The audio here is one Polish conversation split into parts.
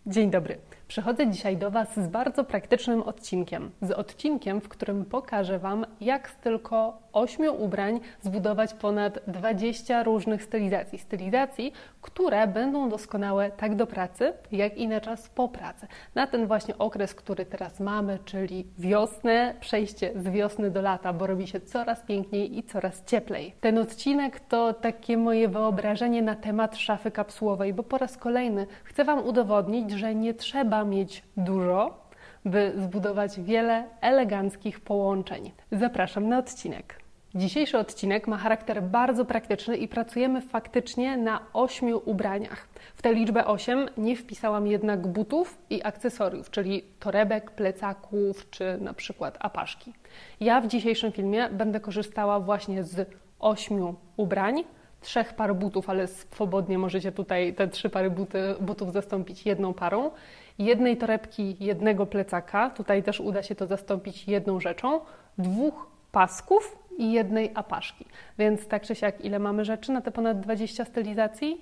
Dzień dobry. Przychodzę dzisiaj do Was z bardzo praktycznym odcinkiem. Z odcinkiem, w którym pokażę Wam, jak z tylko 8 ubrań zbudować ponad 20 różnych stylizacji. Stylizacji, które będą doskonałe tak do pracy, jak i na czas po pracy. Na ten właśnie okres, który teraz mamy, czyli wiosnę, przejście z wiosny do lata, bo robi się coraz piękniej i coraz cieplej. Ten odcinek to takie moje wyobrażenie na temat szafy kapsułowej, bo po raz kolejny chcę Wam udowodnić, że nie trzeba mieć dużo, by zbudować wiele eleganckich połączeń. Zapraszam na odcinek. Dzisiejszy odcinek ma charakter bardzo praktyczny i pracujemy faktycznie na 8 ubraniach. W tę liczbę 8 nie wpisałam jednak butów i akcesoriów, czyli torebek, plecaków czy na przykład apaszki. Ja w dzisiejszym filmie będę korzystała właśnie z 8 ubrań, 3 par butów, ale swobodnie możecie tutaj te 3 pary butów zastąpić jedną parą, jednej torebki, jednego plecaka, tutaj też uda się to zastąpić jedną rzeczą, 2 pasków i jednej apaszki. Więc tak czy siak, ile mamy rzeczy na te ponad 20 stylizacji?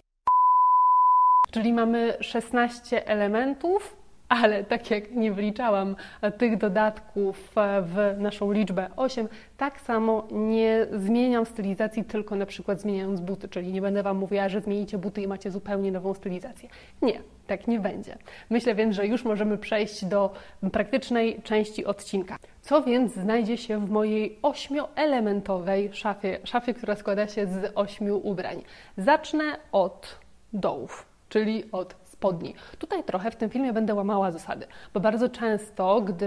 Czyli mamy 16 elementów, ale tak jak nie wliczałam tych dodatków w naszą liczbę 8, tak samo nie zmieniam stylizacji tylko na przykład zmieniając buty, czyli nie będę Wam mówiła, że zmienicie buty i macie zupełnie nową stylizację. Nie, tak nie będzie. Myślę więc, że już możemy przejść do praktycznej części odcinka. Co więc znajdzie się w mojej 8-elementowej szafie, która składa się z 8 ubrań? Zacznę od dołów, czyli od spodni. Tutaj trochę w tym filmie będę łamała zasady, bo bardzo często, gdy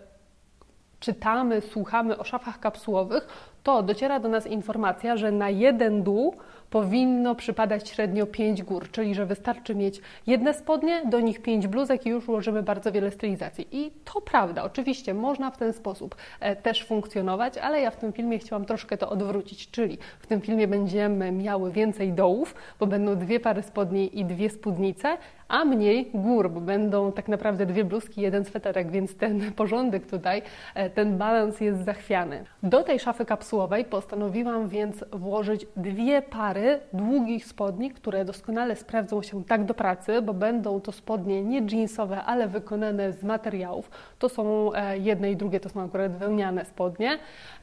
czytamy, słuchamy o szafach kapsułowych, to dociera do nas informacja, że na jeden dół powinno przypadać średnio 5 gór, czyli że wystarczy mieć jedne spodnie, do nich 5 bluzek i już ułożymy bardzo wiele stylizacji. I to prawda, oczywiście można w ten sposób też funkcjonować, ale ja w tym filmie chciałam troszkę to odwrócić, czyli w tym filmie będziemy miały więcej dołów, bo będą 2 pary spodni i 2 spódnice, a mniej gór, bo będą tak naprawdę 2 bluzki, 1 sweterek, więc ten porządek tutaj, ten balans jest zachwiany. Do tej szafy kapsułowej postanowiłam więc włożyć 2 pary długich spodni, które doskonale sprawdzą się tak do pracy, bo będą to spodnie nie jeansowe, ale wykonane z materiałów. To są jedne i drugie, to są akurat wełniane spodnie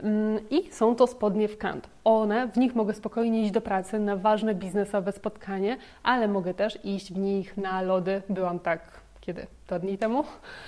i są to spodnie w kant. W nich mogę spokojnie iść do pracy na ważne biznesowe spotkanie, ale mogę też iść w nich na lody. Byłam tak, kiedy? 2 dni temu,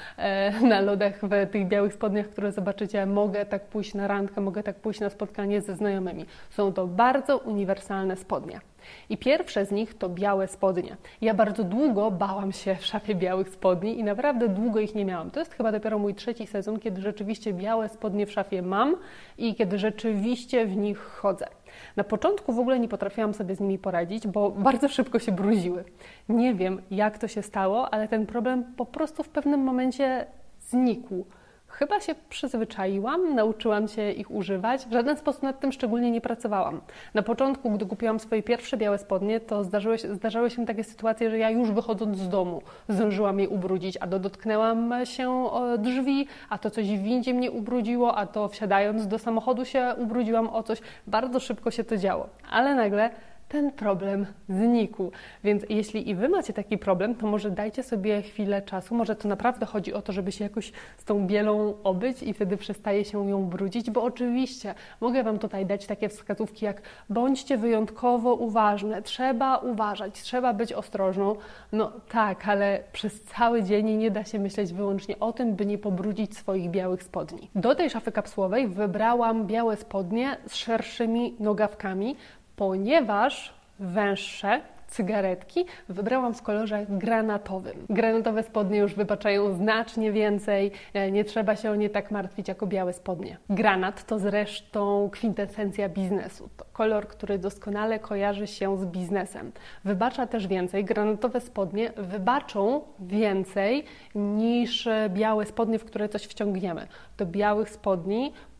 na lodach w tych białych spodniach, które zobaczycie. Mogę tak pójść na randkę, mogę tak pójść na spotkanie ze znajomymi. Są to bardzo uniwersalne spodnie. I pierwsze z nich to białe spodnie. Ja bardzo długo bałam się w szafie białych spodni i naprawdę długo ich nie miałam. To jest chyba dopiero mój 3. sezon, kiedy rzeczywiście białe spodnie w szafie mam i kiedy rzeczywiście w nich chodzę. Na początku w ogóle nie potrafiłam sobie z nimi poradzić, bo bardzo szybko się brudziły. Nie wiem, jak to się stało, ale ten problem po prostu w pewnym momencie znikł. Chyba się przyzwyczaiłam, nauczyłam się ich używać. W żaden sposób nad tym szczególnie nie pracowałam. Na początku, gdy kupiłam swoje pierwsze białe spodnie, to zdarzały się takie sytuacje, że ja już wychodząc z domu zdążyłam je ubrudzić, a dotknęłam się o drzwi, a to coś w windzie mnie ubrudziło, a to wsiadając do samochodu się ubrudziłam o coś. Bardzo szybko się to działo, ale nagle ten problem znikł. Więc jeśli i Wy macie taki problem, to może dajcie sobie chwilę czasu. Może to naprawdę chodzi o to, żeby się jakoś z tą bielą obyć i wtedy przestaje się ją brudzić, bo oczywiście mogę Wam tutaj dać takie wskazówki jak bądźcie wyjątkowo uważne, trzeba uważać, trzeba być ostrożną. No tak, ale przez cały dzień nie da się myśleć wyłącznie o tym, by nie pobrudzić swoich białych spodni. Do tej szafy kapsułowej wybrałam białe spodnie z szerszymi nogawkami, ponieważ węższe cygaretki wybrałam w kolorze granatowym. Granatowe spodnie już wybaczają znacznie więcej, nie trzeba się o nie tak martwić jako białe spodnie. Granat to zresztą kwintesencja biznesu. To kolor, który doskonale kojarzy się z biznesem. Wybacza też więcej. Granatowe spodnie wybaczą więcej niż białe spodnie, w które coś wciągniemy. Do białych spodni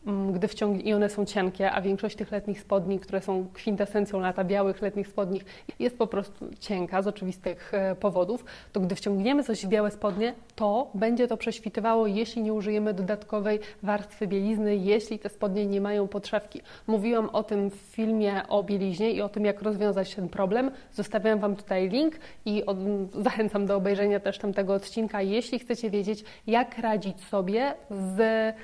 i one są cienkie, a większość tych letnich spodni, które są kwintesencją lata, białych letnich spodni, jest po prostu cienka z oczywistych powodów, to gdy wciągniemy coś w białe spodnie, to będzie to prześwitywało, jeśli nie użyjemy dodatkowej warstwy bielizny, jeśli te spodnie nie mają podszewki. Mówiłam o tym w filmie o bieliźnie i o tym, jak rozwiązać ten problem. Zostawiam Wam tutaj link i zachęcam do obejrzenia też tamtego odcinka, jeśli chcecie wiedzieć, jak radzić sobie z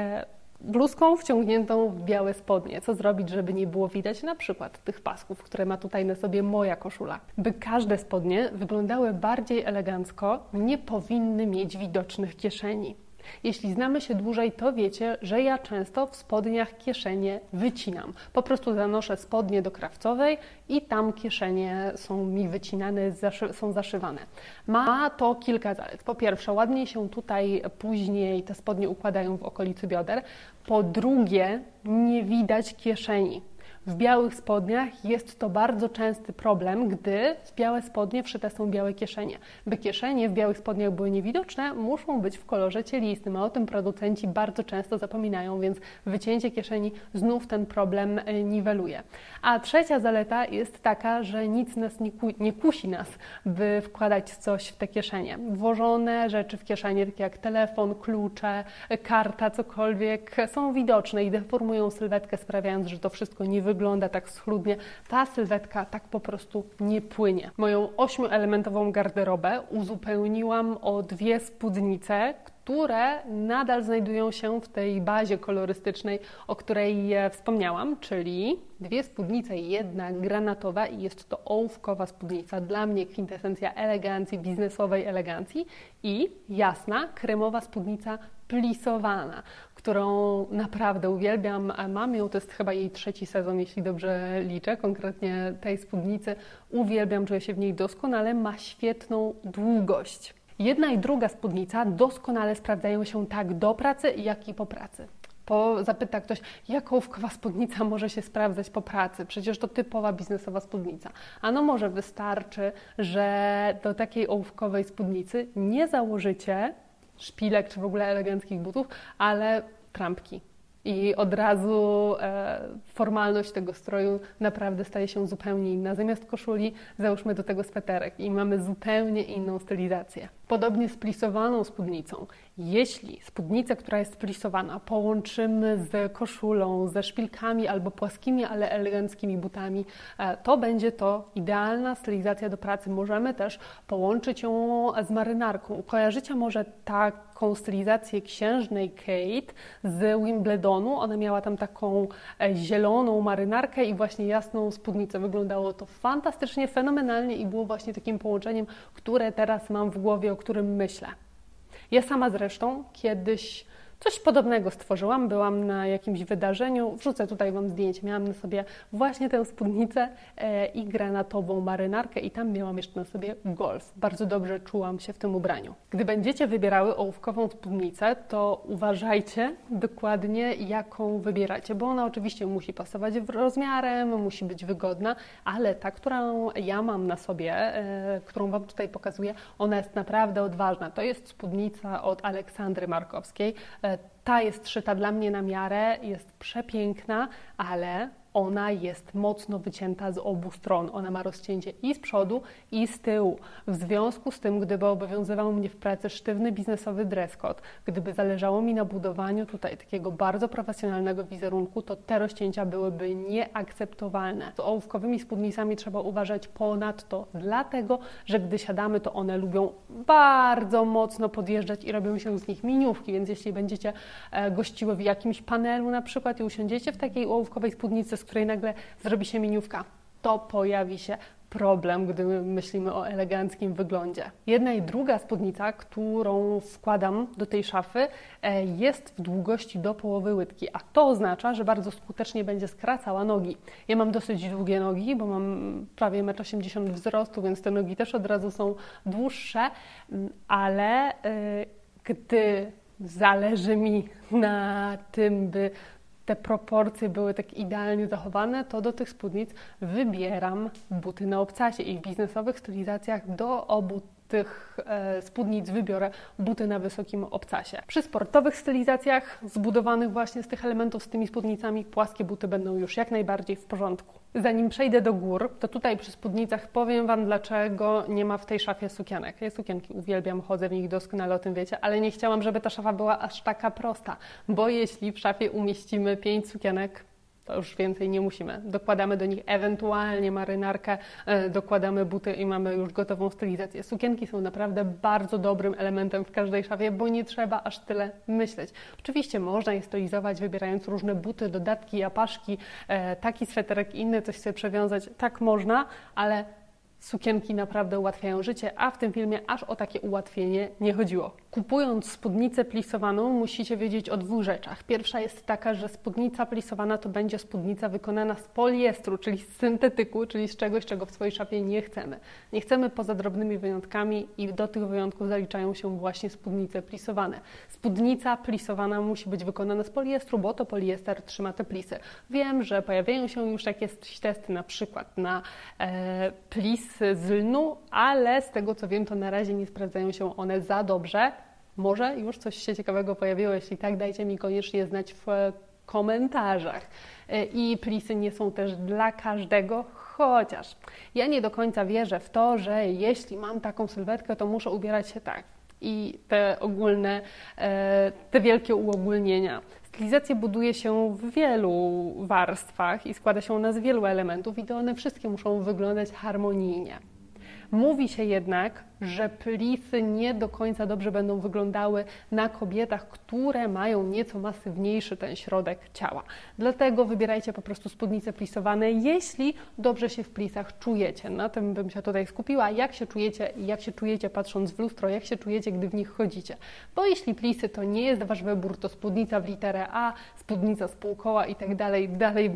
bluzką wciągniętą w białe spodnie. Co zrobić, żeby nie było widać na przykład tych pasków, które ma tutaj na sobie moja koszula. By każde spodnie wyglądały bardziej elegancko, nie powinny mieć widocznych kieszeni. Jeśli znamy się dłużej, to wiecie, że ja często w spodniach kieszenie wycinam. Po prostu zanoszę spodnie do krawcowej i tam kieszenie są mi wycinane, są zaszywane. Ma to kilka zalet. Po pierwsze, ładniej się tutaj później te spodnie układają w okolicy bioder. Po drugie, nie widać kieszeni. W białych spodniach jest to bardzo częsty problem, gdy w białe spodnie wszyte są białe kieszenie. By kieszenie w białych spodniach były niewidoczne, muszą być w kolorze cielistym, a o tym producenci bardzo często zapominają, więc wycięcie kieszeni znów ten problem niweluje. A trzecia zaleta jest taka, że nic nas nie kusi nas, by wkładać coś w te kieszenie. Włożone rzeczy w kieszenie, takie jak telefon, klucze, karta, cokolwiek, są widoczne i deformują sylwetkę, sprawiając, że to wszystko nie wygląda tak schludnie. Ta sylwetka tak po prostu nie płynie. Moją 8-elementową garderobę uzupełniłam o 2 spódnice, które nadal znajdują się w tej bazie kolorystycznej, o której wspomniałam, czyli 2 spódnice, jedna granatowa i jest to ołówkowa spódnica, dla mnie kwintesencja elegancji, biznesowej elegancji, i jasna, kremowa spódnica plisowana, którą naprawdę uwielbiam. Mam ją, to jest chyba jej 3. sezon, jeśli dobrze liczę, konkretnie tej spódnicy. Uwielbiam, czuję się w niej doskonale, ma świetną długość. Jedna i druga spódnica doskonale sprawdzają się tak do pracy, jak i po pracy. Zapyta ktoś, jak ołówkowa spódnica może się sprawdzać po pracy? Przecież to typowa biznesowa spódnica. Ano może wystarczy, że do takiej ołówkowej spódnicy nie założycie szpilek czy w ogóle eleganckich butów, ale trampki. I od razu formalność tego stroju naprawdę staje się zupełnie inna. Zamiast koszuli załóżmy do tego sweterek i mamy zupełnie inną stylizację. Podobnie z plisowaną spódnicą. Jeśli spódnicę, która jest plisowana, połączymy z koszulą, ze szpilkami albo płaskimi, ale eleganckimi butami, to będzie to idealna stylizacja do pracy. Możemy też połączyć ją z marynarką. Kojarzycie może taką stylizację księżnej Kate z Wimbledonu. Ona miała tam taką zieloną marynarkę i właśnie jasną spódnicę. Wyglądało to fantastycznie, fenomenalnie i było właśnie takim połączeniem, które teraz mam w głowie, o którym myślę. Ja sama zresztą kiedyś coś podobnego stworzyłam, byłam na jakimś wydarzeniu, wrzucę tutaj Wam zdjęcie, miałam na sobie właśnie tę spódnicę i granatową marynarkę i tam miałam jeszcze na sobie golf. Bardzo dobrze czułam się w tym ubraniu. Gdy będziecie wybierały ołówkową spódnicę, to uważajcie dokładnie, jaką wybieracie, bo ona oczywiście musi pasować rozmiarem, musi być wygodna, ale ta, którą ja mam na sobie, którą Wam tutaj pokazuję, ona jest naprawdę odważna. To jest spódnica od Aleksandry Markowskiej. Ta jest szyta dla mnie na miarę, jest przepiękna, ale ona jest mocno wycięta z obu stron. Ona ma rozcięcie i z przodu, i z tyłu. W związku z tym, gdyby obowiązywał mnie w pracy sztywny biznesowy dress code, gdyby zależało mi na budowaniu tutaj takiego bardzo profesjonalnego wizerunku, to te rozcięcia byłyby nieakceptowalne. Z ołówkowymi spódnicami trzeba uważać ponadto, dlatego, że gdy siadamy, to one lubią bardzo mocno podjeżdżać i robią się z nich miniówki, więc jeśli będziecie gościły w jakimś panelu na przykład i usiądziecie w takiej ołówkowej spódnicy, z której nagle zrobi się miniówka, to pojawi się problem, gdy myślimy o eleganckim wyglądzie. Jedna i druga spódnica, którą wkładam do tej szafy, jest w długości do połowy łydki, a to oznacza, że bardzo skutecznie będzie skracała nogi. Ja mam dosyć długie nogi, bo mam prawie 1,80 m wzrostu, więc te nogi też od razu są dłuższe, ale gdy zależy mi na tym, by te proporcje były tak idealnie zachowane, to do tych spódnic wybieram buty na obcasie i w biznesowych stylizacjach do obu tych spódnic wybiorę buty na wysokim obcasie. Przy sportowych stylizacjach zbudowanych właśnie z tych elementów, z tymi spódnicami, płaskie buty będą już jak najbardziej w porządku. Zanim przejdę do gór, to tutaj przy spódnicach powiem Wam, dlaczego nie ma w tej szafie sukienek. Ja sukienki uwielbiam, chodzę w nich doskonale, o tym wiecie, ale nie chciałam, żeby ta szafa była aż taka prosta, bo jeśli w szafie umieścimy 5 sukienek, to już więcej nie musimy. Dokładamy do nich ewentualnie marynarkę, dokładamy buty i mamy już gotową stylizację. Sukienki są naprawdę bardzo dobrym elementem w każdej szafie, bo nie trzeba aż tyle myśleć. Oczywiście można je stylizować, wybierając różne buty, dodatki, apaszki, taki sweterek, inny, coś sobie przewiązać. Tak można, ale sukienki naprawdę ułatwiają życie, a w tym filmie aż o takie ułatwienie nie chodziło. Kupując spódnicę plisowaną, musicie wiedzieć o 2 rzeczach. Pierwsza jest taka, że spódnica plisowana to będzie spódnica wykonana z poliestru, czyli z syntetyku, czyli z czegoś, czego w swojej szafie nie chcemy. Nie chcemy poza drobnymi wyjątkami i do tych wyjątków zaliczają się właśnie spódnice plisowane. Spódnica plisowana musi być wykonana z poliestru, bo to poliester trzyma te plisy. Wiem, że pojawiają się już jakieś testy na przykład na plis z lnu, ale z tego co wiem, to na razie nie sprawdzają się one za dobrze. Może już coś się ciekawego pojawiło, jeśli tak, dajcie mi koniecznie znać w komentarzach. I plisy nie są też dla każdego, chociaż ja nie do końca wierzę w to, że jeśli mam taką sylwetkę, to muszę ubierać się tak. I te ogólne, te wielkie uogólnienia. Stylizację buduje się w wielu warstwach i składa się ona z wielu elementów i to one wszystkie muszą wyglądać harmonijnie. Mówi się jednak, że plisy nie do końca dobrze będą wyglądały na kobietach, które mają nieco masywniejszy ten środek ciała. Dlatego wybierajcie po prostu spódnice plisowane, jeśli dobrze się w plisach czujecie. Na tym bym się tutaj skupiła. Jak się czujecie patrząc w lustro, jak się czujecie, gdy w nich chodzicie. Bo jeśli plisy to nie jest Wasz wybór, to spódnica w literę A, spódnica z półkoła i tak dalej,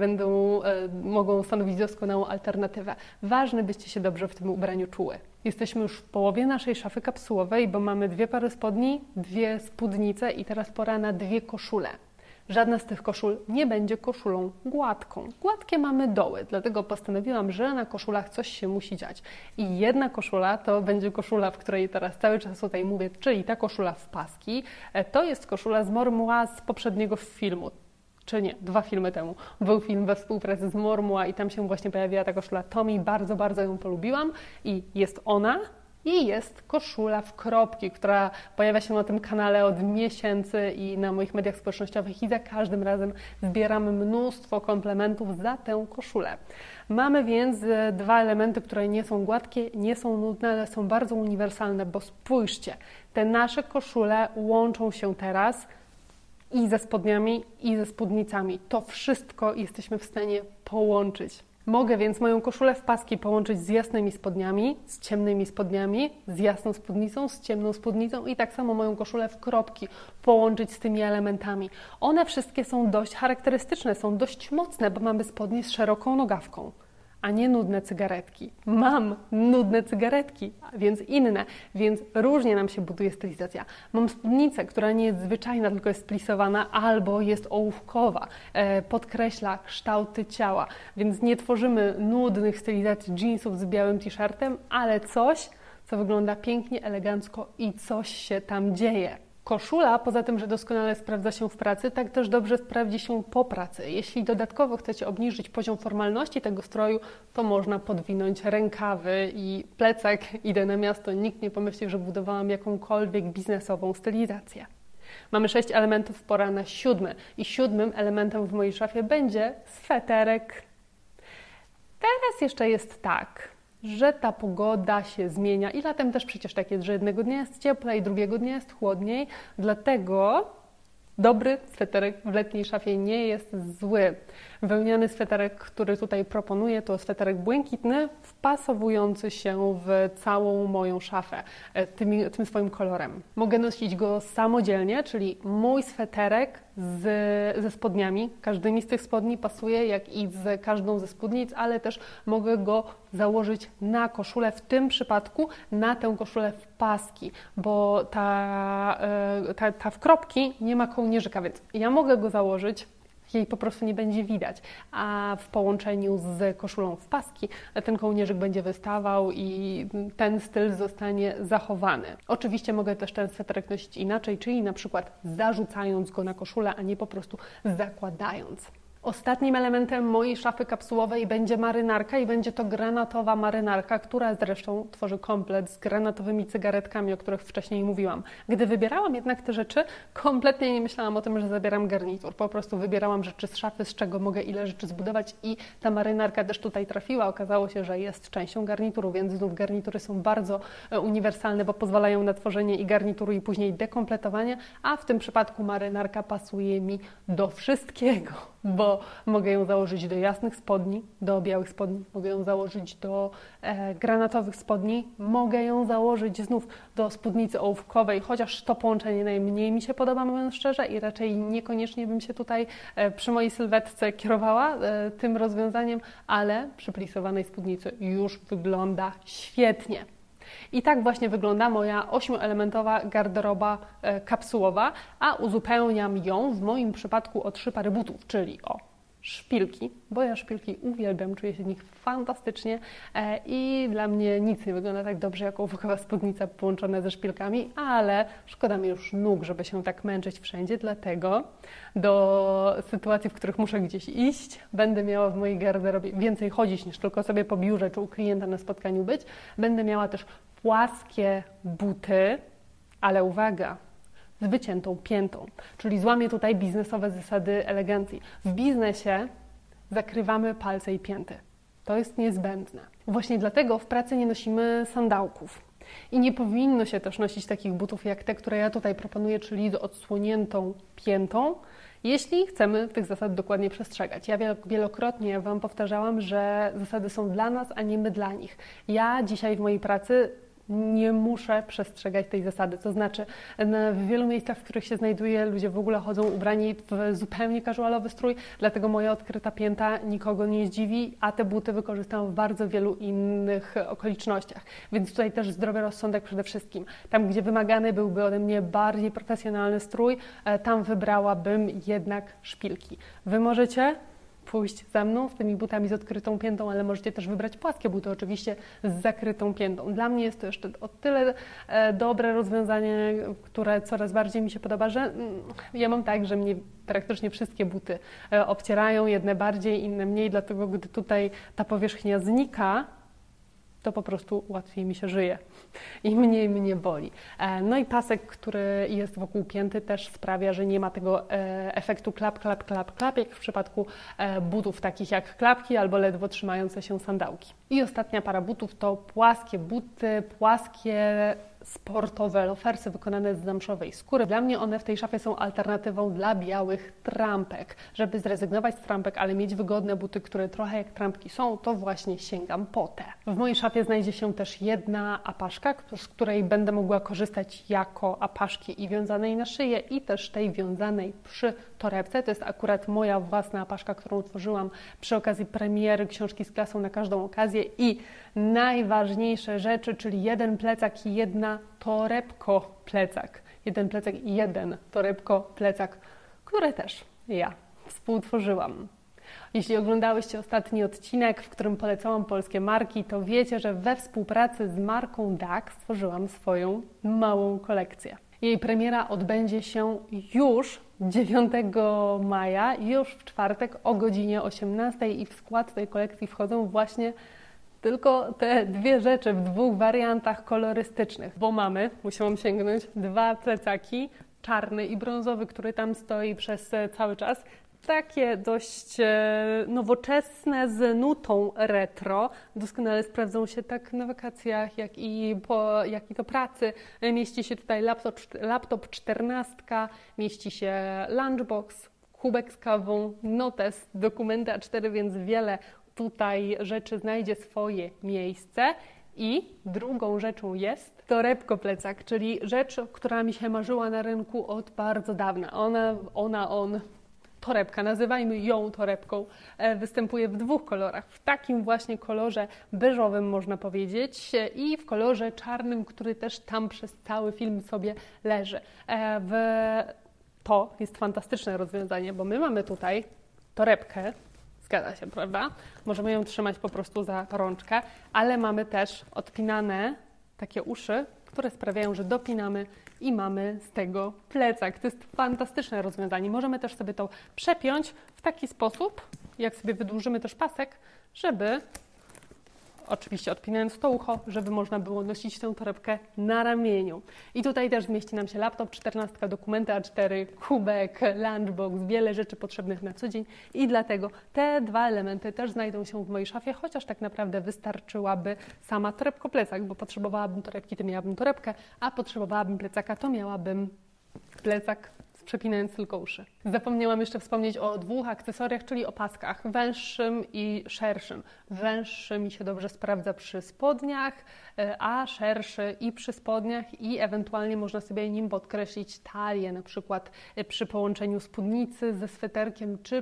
mogą stanowić doskonałą alternatywę. Ważne, byście się dobrze w tym ubraniu czuły. Jesteśmy już w połowie naszej szafy kapsułowej, bo mamy 2 pary spodni, 2 spódnice i teraz pora na 2 koszule. Żadna z tych koszul nie będzie koszulą gładką. Gładkie mamy doły, dlatego postanowiłam, że na koszulach coś się musi dziać. I jedna koszula to będzie koszula, w której teraz cały czas tutaj mówię, czyli ta koszula w paski. To jest koszula z Mormua z poprzedniego filmu. Czy nie, 2 filmy temu był film we współpracy z Mormua i tam się właśnie pojawiła ta koszula Tommy, bardzo, bardzo ją polubiłam i jest ona i jest koszula w kropki, która pojawia się na tym kanale od miesięcy i na moich mediach społecznościowych i za każdym razem zbieram mnóstwo komplementów za tę koszulę. Mamy więc 2 elementy, które nie są gładkie, nie są nudne, ale są bardzo uniwersalne, bo spójrzcie, te nasze koszule łączą się teraz i ze spodniami, i ze spódnicami. To wszystko jesteśmy w stanie połączyć. Mogę więc moją koszulę w paski połączyć z jasnymi spodniami, z ciemnymi spodniami, z jasną spódnicą, z ciemną spódnicą i tak samo moją koszulę w kropki połączyć z tymi elementami. One wszystkie są dość charakterystyczne, są dość mocne, bo mamy spodnie z szeroką nogawką, a nie nudne cygaretki. Mam nudne cygaretki, więc inne, więc różnie nam się buduje stylizacja. Mam spódnicę, która nie jest zwyczajna, tylko jest plisowana albo jest ołówkowa, podkreśla kształty ciała, więc nie tworzymy nudnych stylizacji jeansów z białym t-shirtem, ale coś, co wygląda pięknie, elegancko i coś się tam dzieje. Koszula, poza tym, że doskonale sprawdza się w pracy, tak też dobrze sprawdzi się po pracy. Jeśli dodatkowo chcecie obniżyć poziom formalności tego stroju, to można podwinąć rękawy i plecak. Idę na miasto, nikt nie pomyśli, że budowałam jakąkolwiek biznesową stylizację. Mamy 6 elementów, pora na 7. I 7 elementem w mojej szafie będzie sweterek. Teraz jeszcze jest tak, że ta pogoda się zmienia i latem też przecież tak jest, że jednego dnia jest cieplej, drugiego dnia jest chłodniej, dlatego dobry sweterek w letniej szafie nie jest zły. Wełniany sweterek, który tutaj proponuję, to sweterek błękitny, wpasowujący się w całą moją szafę tym swoim kolorem. Mogę nosić go samodzielnie, czyli mój sweterek ze spodniami. Każdymi z tych spodni pasuje, jak i z każdą ze spódnic, ale też mogę go założyć na koszulę, w tym przypadku na tę koszulę w paski, bo ta w kropki nie ma kołnierzyka, więc ja mogę go założyć jej po prostu nie będzie widać, a w połączeniu z koszulą w paski ten kołnierzyk będzie wystawał i ten styl zostanie zachowany. Oczywiście mogę też ten sweterek nosić inaczej, czyli na przykład zarzucając go na koszulę, a nie po prostu zakładając. Ostatnim elementem mojej szafy kapsułowej będzie marynarka i będzie to granatowa marynarka, która zresztą tworzy komplet z granatowymi cygaretkami, o których wcześniej mówiłam. Gdy wybierałam jednak te rzeczy, kompletnie nie myślałam o tym, że zabieram garnitur. Po prostu wybierałam rzeczy z szafy, z czego mogę ile rzeczy zbudować i ta marynarka też tutaj trafiła. Okazało się, że jest częścią garnituru, więc znów garnitury są bardzo uniwersalne, bo pozwalają na tworzenie i garnituru i później dekompletowanie, a w tym przypadku marynarka pasuje mi do wszystkiego, bo mogę ją założyć do jasnych spodni, do białych spodni, mogę ją założyć do granatowych spodni, mogę ją założyć znów do spódnicy ołówkowej, chociaż to połączenie najmniej mi się podoba, mówiąc szczerze, i raczej niekoniecznie bym się tutaj przy mojej sylwetce kierowała tym rozwiązaniem, ale przy plisowanej spódnicy już wygląda świetnie. I tak właśnie wygląda moja 8-elementowa garderoba kapsułowa, a uzupełniam ją w moim przypadku o 3 pary butów, czyli o szpilki, bo ja szpilki uwielbiam, czuję się w nich fantastycznie i dla mnie nic nie wygląda tak dobrze jak ołówkowa spódnica połączona ze szpilkami, ale szkoda mi już nóg, żeby się tak męczyć wszędzie, dlatego do sytuacji, w których muszę gdzieś iść, będę miała w mojej garderobie więcej chodzić niż tylko sobie po biurze czy u klienta na spotkaniu być. Będę miała też płaskie buty, ale uwaga, z wyciętą piętą, czyli złamię tutaj biznesowe zasady elegancji. W biznesie zakrywamy palce i pięty. To jest niezbędne. Właśnie dlatego w pracy nie nosimy sandałków. I nie powinno się też nosić takich butów jak te, które ja tutaj proponuję, czyli z odsłoniętą piętą, jeśli chcemy tych zasad dokładnie przestrzegać. Ja wielokrotnie Wam powtarzałam, że zasady są dla nas, a nie my dla nich. Ja dzisiaj w mojej pracy nie muszę przestrzegać tej zasady. To znaczy, w wielu miejscach, w których się znajduję, ludzie w ogóle chodzą ubrani w zupełnie casualowy strój, dlatego moja odkryta pięta nikogo nie zdziwi, a te buty wykorzystam w bardzo wielu innych okolicznościach. Więc tutaj też zdrowy rozsądek przede wszystkim. Tam, gdzie wymagany byłby ode mnie bardziej profesjonalny strój, tam wybrałabym jednak szpilki. Wy możecie pójść za mną z tymi butami z odkrytą piętą, ale możecie też wybrać płaskie buty, oczywiście z zakrytą piętą. Dla mnie jest to jeszcze o tyle dobre rozwiązanie, które coraz bardziej mi się podoba, że ja mam tak, że mnie praktycznie wszystkie buty obcierają, jedne bardziej, inne mniej, dlatego gdy tutaj ta powierzchnia znika, to po prostu łatwiej mi się żyje i mniej mnie boli. No i pasek, który jest wokół pięty, też sprawia, że nie ma tego efektu klap, klap, klap, klap, jak w przypadku butów takich jak klapki albo ledwo trzymające się sandałki. I ostatnia para butów to płaskie buty, płaskie sportowe lofersy wykonane z zamszowej skóry. Dla mnie one w tej szafie są alternatywą dla białych trampek. Żeby zrezygnować z trampek, ale mieć wygodne buty, które trochę jak trampki są, to właśnie sięgam po te. W mojej szafie znajdzie się też jedna apaszka, z której będę mogła korzystać jako apaszki i wiązanej na szyję, i też tej wiązanej przy torebce. To jest akurat moja własna apaszka, którą tworzyłam przy okazji premiery książki z klasą na każdą okazję, i najważniejsze rzeczy, czyli jeden plecak i jedna torebko-plecak. Jeden plecak i jeden torebko-plecak, które też ja współtworzyłam. Jeśli oglądałyście ostatni odcinek, w którym polecałam polskie marki, to wiecie, że we współpracy z marką DAX stworzyłam swoją małą kolekcję. Jej premiera odbędzie się już 9 maja, już w czwartek o godzinie 18, i w skład tej kolekcji wchodzą właśnie tylko te dwie rzeczy w 2 wariantach kolorystycznych, bo musiałam sięgnąć, 2 plecaki, czarny i brązowy, który tam stoi przez cały czas. Takie dość nowoczesne, z nutą retro. Doskonale sprawdzą się tak na wakacjach, jak i do pracy. Mieści się tutaj laptop 14, mieści się lunchbox, kubek z kawą, notes, dokumenty A4, więc wiele tutaj rzeczy znajdzie swoje miejsce. I drugą rzeczą jest torebko-plecak, czyli rzecz, która mi się marzyła na rynku od bardzo dawna. Torebka, nazywajmy ją torebką, występuje w 2 kolorach. W takim właśnie kolorze beżowym, można powiedzieć, i w kolorze czarnym, który też tam przez cały film sobie leży. To jest fantastyczne rozwiązanie, bo my mamy tutaj torebkę. Zgadza się, prawda? Możemy ją trzymać po prostu za rączkę, ale mamy też odpinane takie uszy, które sprawiają, że dopinamy i mamy z tego plecak. To jest fantastyczne rozwiązanie. Możemy też sobie to przepiąć w taki sposób, jak sobie wydłużymy też pasek, żeby, oczywiście odpinając to ucho, żeby można było nosić tę torebkę na ramieniu. I tutaj też zmieści nam się laptop, 14, dokumenty A4, kubek, lunchbox, wiele rzeczy potrzebnych na co dzień i dlatego te dwa elementy też znajdą się w mojej szafie, chociaż tak naprawdę wystarczyłaby sama torebko-plecak, bo potrzebowałabym torebki, to miałabym torebkę, a potrzebowałabym plecaka, to miałabym plecak, przepinając tylko uszy. Zapomniałam jeszcze wspomnieć o dwóch akcesoriach, czyli o paskach, węższym i szerszym. Węższy mi się dobrze sprawdza przy spodniach, a szerszy i przy spodniach i ewentualnie można sobie nim podkreślić talię, na przykład przy połączeniu spódnicy ze sweterkiem, czy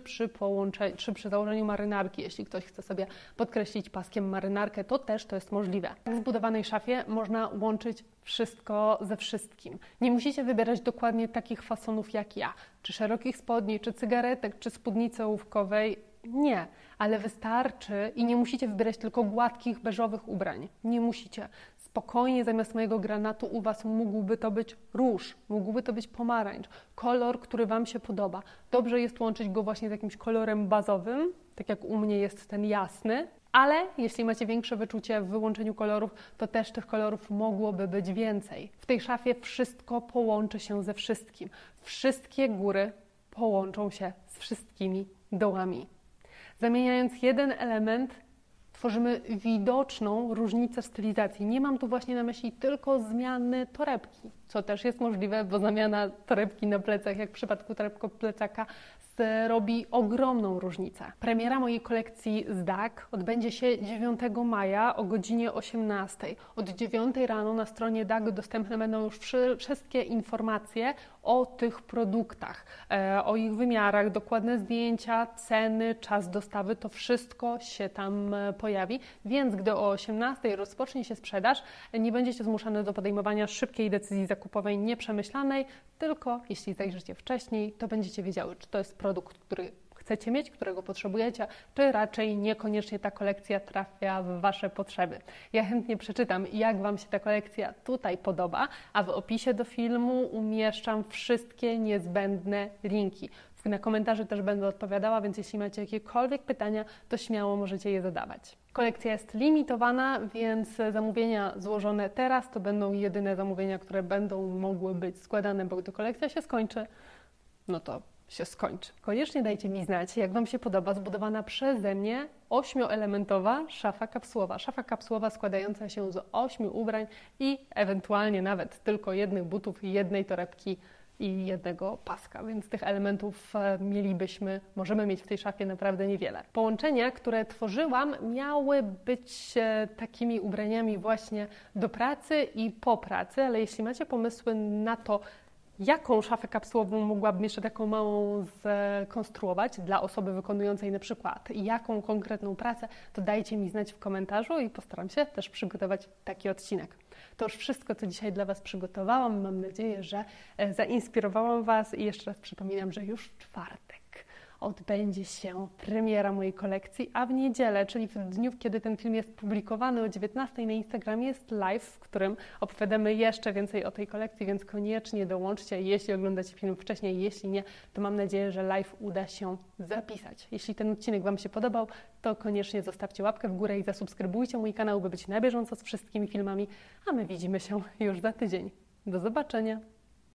przy założeniu marynarki. Jeśli ktoś chce sobie podkreślić paskiem marynarkę, to też to jest możliwe. W zbudowanej szafie można łączyć wszystko ze wszystkim. Nie musicie wybierać dokładnie takich fasonów jak ja, czy szerokich spodni, czy cygaretek, czy spódnicy ołówkowej. Nie, ale wystarczy i nie musicie wybierać tylko gładkich, beżowych ubrań. Nie musicie. Spokojnie zamiast mojego granatu u Was mógłby to być róż, mógłby to być pomarańcz, kolor, który Wam się podoba. Dobrze jest łączyć go właśnie z jakimś kolorem bazowym, tak jak u mnie jest ten jasny, ale jeśli macie większe wyczucie w wyłączeniu kolorów, to też tych kolorów mogłoby być więcej. W tej szafie wszystko połączy się ze wszystkim. Wszystkie góry połączą się z wszystkimi dołami. Zamieniając jeden element, tworzymy widoczną różnicę w stylizacji. Nie mam tu właśnie na myśli tylko zmiany torebki, co też jest możliwe, bo zamiana torebki na plecach, jak w przypadku torebko-plecaka, robi ogromną różnicę. Premiera mojej kolekcji z DAG odbędzie się 9 maja o godzinie 18. Od 9 rano na stronie DAG dostępne będą już wszystkie informacje o tych produktach, o ich wymiarach, dokładne zdjęcia, ceny, czas dostawy, to wszystko się tam pojawi, więc gdy o 18 rozpocznie się sprzedaż, nie będziecie zmuszane do podejmowania szybkiej decyzji zakupowej nieprzemyślanej, tylko jeśli zajrzycie wcześniej, to będziecie wiedziały, czy to jest produkt, który chcecie mieć, którego potrzebujecie, czy raczej niekoniecznie ta kolekcja trafia w Wasze potrzeby. Ja chętnie przeczytam, jak Wam się ta kolekcja tutaj podoba, a w opisie do filmu umieszczam wszystkie niezbędne linki. Na komentarze też będę odpowiadała, więc jeśli macie jakiekolwiek pytania, to śmiało możecie je zadawać. Kolekcja jest limitowana, więc zamówienia złożone teraz to będą jedyne zamówienia, które będą mogły być składane, bo gdy kolekcja się skończy, no to się skończy. Koniecznie dajcie mi znać, jak Wam się podoba zbudowana przeze mnie 8-elementowa szafa kapsułowa. Szafa kapsułowa składająca się z 8 ubrań i ewentualnie nawet tylko jednych butów i jednej torebki i jednego paska, więc tych elementów możemy mieć w tej szafie naprawdę niewiele. Połączenia, które tworzyłam, miały być takimi ubraniami właśnie do pracy i po pracy, ale jeśli macie pomysły na to, jaką szafę kapsułową mogłabym jeszcze taką małą skonstruować dla osoby wykonującej na przykład jaką konkretną pracę, to dajcie mi znać w komentarzu i postaram się też przygotować taki odcinek. To już wszystko, co dzisiaj dla Was przygotowałam. Mam nadzieję, że zainspirowałam Was i jeszcze raz przypominam, że już w czwartek odbędzie się premiera mojej kolekcji, a w niedzielę, czyli w dniu, kiedy ten film jest publikowany o 19 na Instagramie, jest live, w którym opowiadamy jeszcze więcej o tej kolekcji, więc koniecznie dołączcie, jeśli oglądacie film wcześniej. Jeśli nie, to mam nadzieję, że live uda się zapisać. Jeśli ten odcinek Wam się podobał, to koniecznie zostawcie łapkę w górę i zasubskrybujcie mój kanał, by być na bieżąco z wszystkimi filmami, a my widzimy się już za tydzień. Do zobaczenia!